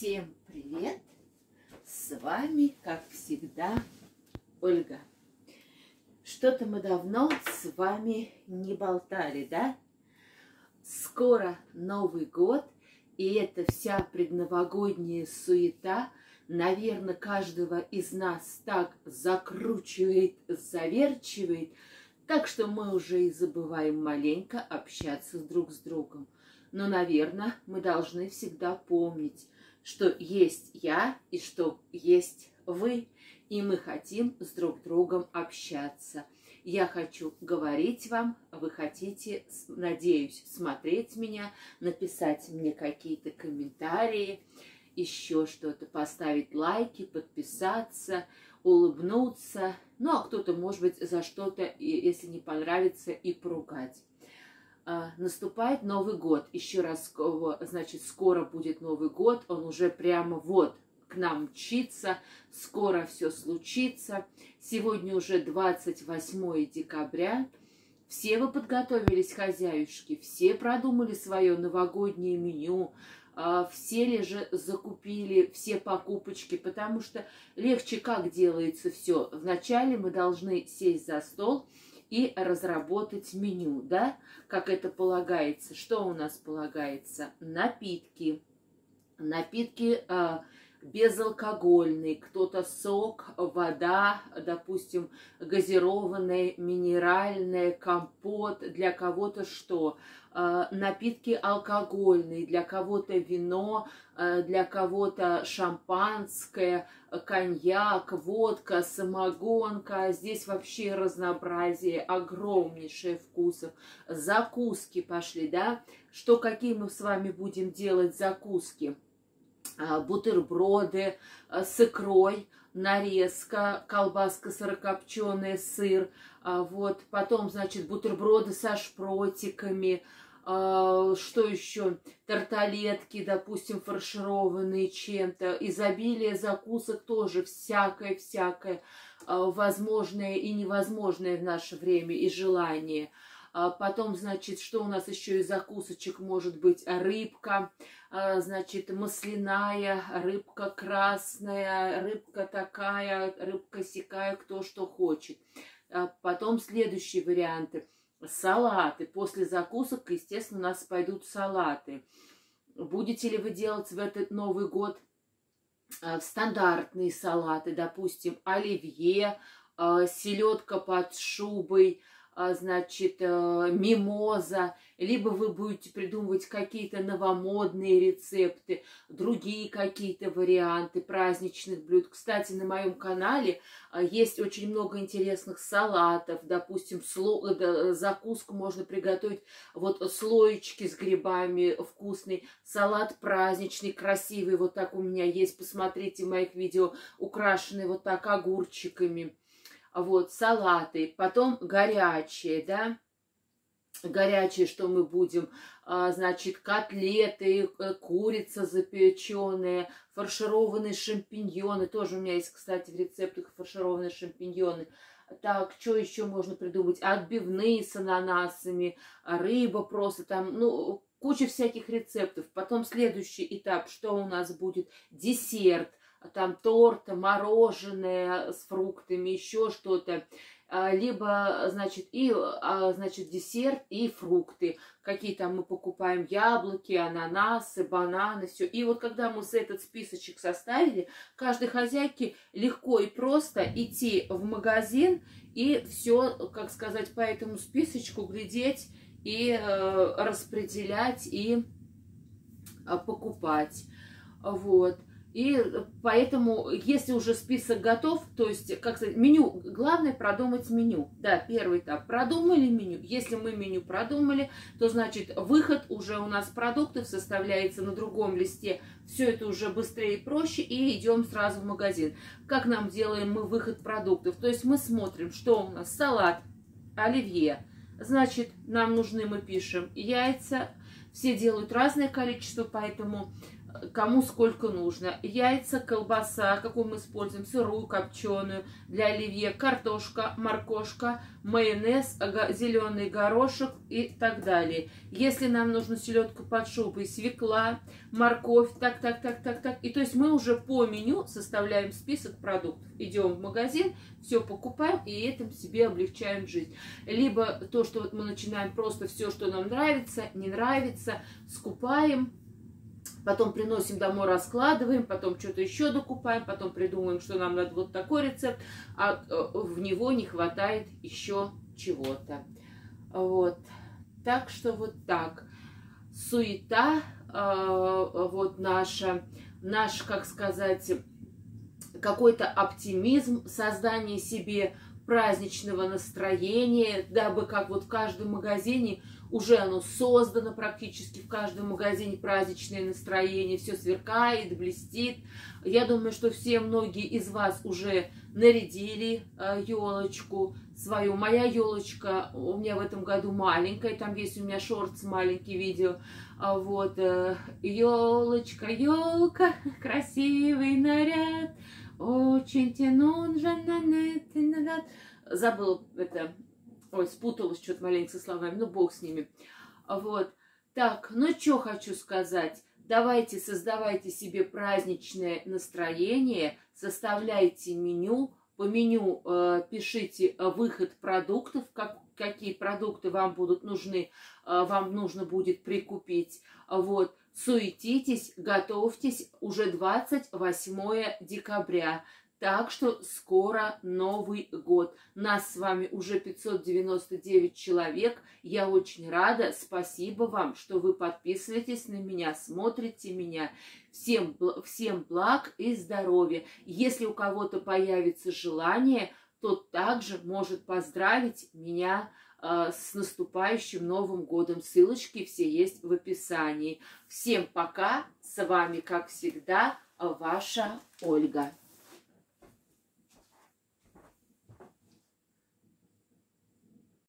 Всем привет! С вами, как всегда, Ольга. Что-то мы давно с вами не болтали, да? Скоро Новый год, и эта вся предновогодняя суета, наверное, каждого из нас так закручивает, заверчивает, так что мы уже и забываем маленько общаться друг с другом. Но, наверное, мы должны всегда помнить, что есть я и что есть вы, и мы хотим с друг другом общаться. Я хочу говорить вам, вы хотите, надеюсь, смотреть меня, написать мне какие-то комментарии, еще что-то, поставить лайки, подписаться, улыбнуться. Ну, а кто-то, может быть, за что-то, если не понравится, и поругать. Наступает Новый год. Еще раз, значит, скоро будет Новый год. Он уже прямо вот к нам мчится. Скоро все случится. Сегодня уже 28 декабря. Все вы подготовились, хозяюшки, все продумали свое новогоднее меню, все ли же закупили все покупочки, потому что легче как делается все. Вначале мы должны сесть за стол и разработать меню, да, как это полагается. Что у нас полагается? Напитки. Напитки безалкогольные, кто-то сок, вода, допустим, газированная, минеральная, компот, для кого-то что? Напитки алкогольные, для кого-то вино, для кого-то шампанское, коньяк, водка, самогонка. Здесь вообще разнообразие, огромнейшее вкусов. Закуски пошли, да? Что, какие мы с вами будем делать закуски? Бутерброды с икрой, нарезка, колбаска сырокопченая, сыр, вот, потом, значит, бутерброды со шпротиками, что еще, тарталетки, допустим, фаршированные чем-то, изобилие закусок тоже, всякое, возможное и невозможное в наше время, и желание. Потом, значит, что у нас еще из закусочек может быть? Рыбка, значит, масляная, рыбка красная, рыбка такая, рыбка сякая, кто что хочет. Потом следующие варианты. Салаты. После закусок, естественно, у нас пойдут салаты. Будете ли вы делать в этот Новый год стандартные салаты, допустим, оливье, селедка под шубой, значит, мимоза, либо вы будете придумывать какие-то новомодные рецепты, другие какие-то варианты праздничных блюд. Кстати, на моем канале есть очень много интересных салатов, допустим, закуску можно приготовить, вот слоечки с грибами вкусный, салат праздничный, красивый, вот так у меня есть, посмотрите в моих видео, украшенный вот так огурчиками. Вот, салаты, потом горячие, да, горячие, что мы будем, значит, котлеты, курица запеченная, фаршированные шампиньоны, тоже у меня есть, кстати, в рецептах фаршированные шампиньоны. Так, что еще можно придумать? Отбивные с ананасами, рыба просто там, ну, куча всяких рецептов. Потом следующий этап, что у нас будет? Десерт. Там торт, мороженое с фруктами, еще что-то. Либо, значит, значит, десерт и фрукты. Какие там мы покупаем? Яблоки, ананасы, бананы, все. И вот когда мы этот списочек составили, каждой хозяйке легко и просто идти в магазин и все, как сказать, по этому списочку глядеть и распределять и покупать. Вот. И поэтому, если уже список готов, то есть, как сказать, меню, главное продумать меню. Да, первый этап. Продумали меню. Если мы меню продумали, то, значит, выход уже у нас продуктов составляется на другом листе. Все это уже быстрее и проще, и идем сразу в магазин. Как нам делаем мы выход продуктов? То есть мы смотрим, что у нас салат, оливье. Значит, нам нужны, мы пишем яйца. Все делают разное количество, поэтому кому сколько нужно. Яйца, колбаса, какую мы используем, сырую, копченую, для оливье, картошка, моркошка, майонез, зеленый горошек и так далее. Если нам нужна селедка под шубой, свекла, морковь, так. И то есть мы уже по меню составляем список продуктов. Идем в магазин, все покупаем и этим себе облегчаем жизнь. Либо то, что мы начинаем просто все, что нам нравится, не нравится, скупаем. Потом приносим домой, раскладываем, потом что-то еще докупаем, потом придумаем, что нам надо вот такой рецепт, а в него не хватает еще чего-то. Вот. Так что вот так. Суета, вот наш, как сказать, какой-то оптимизм, создание себе праздничного настроения, дабы как вот в каждом магазине уже оно создано практически, в каждом магазине праздничное настроение, все сверкает, блестит. Я думаю, что многие из вас уже нарядили елочку свою. Моя елочка у меня в этом году маленькая, там есть у меня шортс, маленький видео. Вот, елочка, елка, красивый наряд, очень тянун же на. Забыл это. Ой, спуталась что-то маленько со словами, ну бог с ними. Вот. Так, ну что хочу сказать. Давайте создавайте себе праздничное настроение, составляйте меню. По меню пишите выход продуктов, какие продукты вам будут нужны, вам нужно будет прикупить. Вот. Суетитесь, готовьтесь, уже 28 декабря. Так что скоро Новый год. Нас с вами уже 599 человек. Я очень рада. Спасибо вам, что вы подписываетесь на меня, смотрите меня. Всем благ и здоровья. Если у кого-то появится желание, то также может поздравить меня с наступающим Новым годом. Ссылочки все есть в описании. Всем пока. С вами, как всегда, ваша Ольга.